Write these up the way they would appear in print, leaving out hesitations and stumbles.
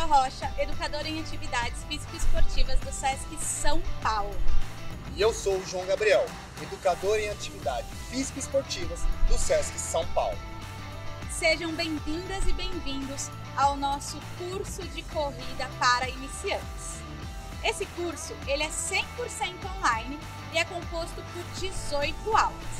Paula Rocha, educadora em atividades físico-esportivas do SESC São Paulo. E eu sou o João Gabriel, educador em atividades físico-esportivas do SESC São Paulo. Sejam bem-vindas e bem-vindos ao nosso curso de corrida para iniciantes. Esse curso ele é 100% online e é composto por 18 aulas.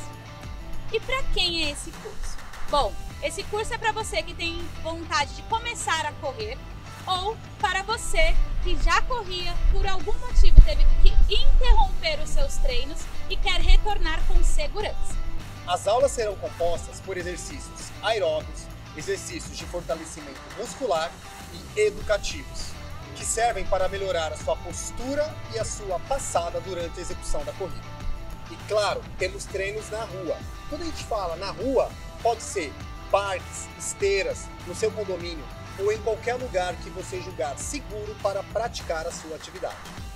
E para quem é esse curso? Bom, esse curso é para você que tem vontade de começar a correr ou para você que já corria, por algum motivo teve que interromper os seus treinos e quer retornar com segurança. As aulas serão compostas por exercícios aeróbicos, exercícios de fortalecimento muscular e educativos, que servem para melhorar a sua postura e a sua passada durante a execução da corrida. E claro, temos treinos na rua. Quando a gente fala na rua, pode ser parques, esteiras, no seu condomínio ou em qualquer lugar que você julgar seguro para praticar a sua atividade.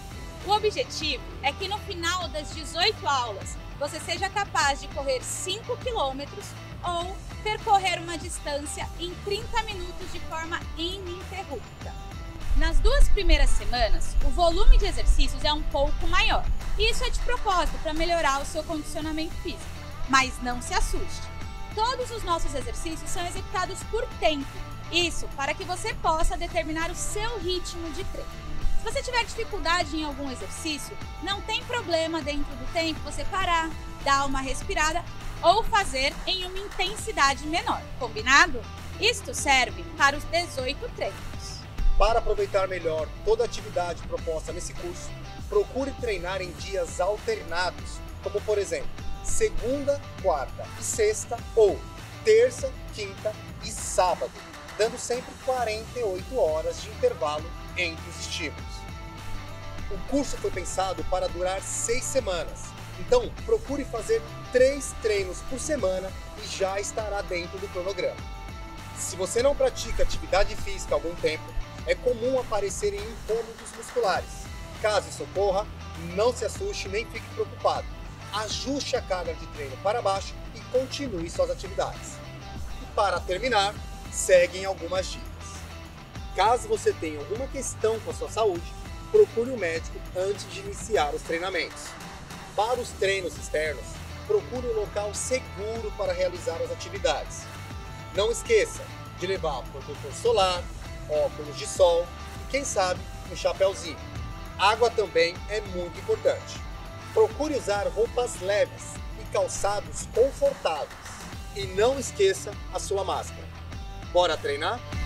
O objetivo é que no final das 18 aulas você seja capaz de correr 5 km ou percorrer uma distância em 30 minutos de forma ininterrupta. Nas 2 primeiras semanas, o volume de exercícios é um pouco maior. E isso é de propósito para melhorar o seu condicionamento físico. Mas não se assuste. Todos os nossos exercícios são executados por tempo. Isso para que você possa determinar o seu ritmo de treino. Se você tiver dificuldade em algum exercício, não tem problema dentro do tempo você parar, dar uma respirada ou fazer em uma intensidade menor, combinado? Isto serve para os 18 treinos. Para aproveitar melhor toda a atividade proposta nesse curso, procure treinar em dias alternados, como por exemplo, segunda, quarta e sexta ou terça, quinta e sábado, dando sempre 48 horas de intervalo entre os estímulos. O curso foi pensado para durar 6 semanas, então procure fazer 3 treinos por semana e já estará dentro do cronograma. Se você não pratica atividade física há algum tempo, é comum aparecerem incômodos musculares. Caso isso ocorra, não se assuste nem fique preocupado. Ajuste a carga de treino para baixo e continue suas atividades. E para terminar, seguem algumas dicas. Caso você tenha alguma questão com a sua saúde, procure um médico antes de iniciar os treinamentos. Para os treinos externos, procure um local seguro para realizar as atividades. Não esqueça de levar protetor solar, óculos de sol e, quem sabe, um chapéuzinho. Água também é muito importante. Procure usar roupas leves e calçados confortáveis. E não esqueça a sua máscara. Bora treinar?